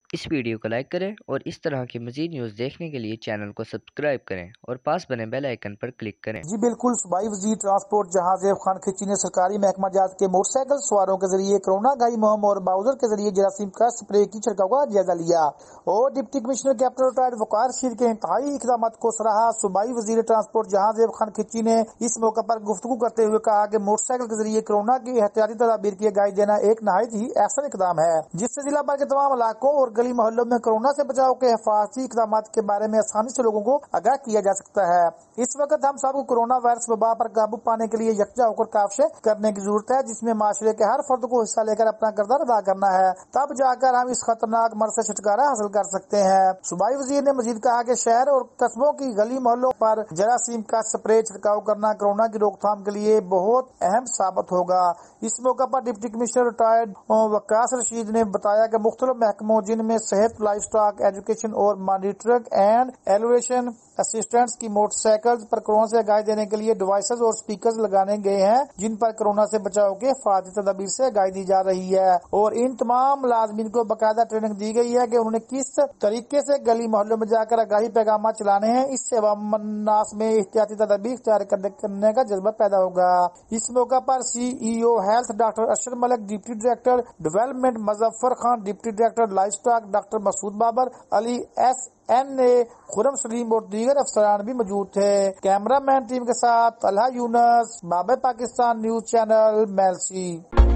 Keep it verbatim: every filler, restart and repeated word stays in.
اس video کو like کریں اور اس طرح کی مزید نیوز دیکھنے کے لیے چینل کو سبسکرائب کریں اور پاس بنے بیل آئیکن پر کلک کریں۔ جی بالکل، صوبائی وزیر ٹرانسپورٹ جہاں زیب خان کھچی نے سرکاری محکمہ جات کے موٹر سائیکل سواروں کے ذریعے کرونا گائی مہم اور باؤزر کے ذریعے جراثیم کا سپرے کی چھڑکاؤ کا جائزہ لیا اور deputy commissioner captain retired Waqar Rashid کے انتہائی اقدامات کو سراہا۔ صوبائی وزیر ٹرانسپورٹ جہاں زیب خان کھچی نے اس موقع پر گفتگو کرتے ہوئے کہا کہ موٹر سائیکل کے ذریعے کرونا کی احتیاطی تدابیر کی آگاہی دینا ایک نہایت ہی احسن اقدام ہے، جس سے ضلع بھر کے تمام علاقوں اور گلی محلوں میں کرونا سے بچاؤ کے حفاظتی اقدامات کے بارے میں آسانی سے لوگوں کو آگاہ کیا جا سکتا ہے۔ اس وقت ہم سب کو کورونا وائرس وبا پر قابو پانے کے لیے یکجا ہو کر کاوشیں کرنے کی ضرورت ہے، جس میں معاشرے کے ہر فرد کو حصہ لے کر اپنا کردار ادا کرنا ہے، تب جا کر ہم اس خطرناک مرض سے چھٹکارا حاصل کر سکتے ہیں۔ صوبائی وزیر نے مزید کہا کہ شہر اور قصبوں کی گلی محلوں پر جراثیم کا سپرے چھڑکاؤ کرنا کورونا کی روک تھام کے لیے بہت اہم ثابت ہوگا۔ اس موقع پر deputy commissioner retired Waqar Rashid نے بتایا کہ مختلف محکموں جن میں صحت، لائف سٹاک، ایجوکیشن اور مانیٹرنگ اینڈ ایولیویشن اسسٹنٹس کی موٹر سائیکل پر کورونا سے آگاہی دینے کے لیے ڈیوائسز اور سپیکرز لگانے گئے ہیں، جن پر کورونا سے بچاؤ کے حفاظتی تدابیر سے آگاہی دی جا رہی ہے، اور ان تمام ملازمین کو باقاعدہ ٹریننگ دی گئی ہے کہ انہوں نے کس طریقے سے گلی محلوں میں جا کر آگاہی پیغامات چلانے ہیں۔ اس سے عوام الناس میں احتیاطی تدابیر اختیار کرنے کا جذبہ پیدا ہوگا۔ اس موقع پر C E O health doctor Ashraf Malik, deputy director development Muzaffar Khan, deputy director life stock doctor Masood Babar, Ali S N A, Khurram Saleem اور دیگر افسران بھی موجود تھے۔ کیمرہ مین ٹیم کے ساتھ طلحہ یونس، بابے پاکستان نیوز چینل، میلسی۔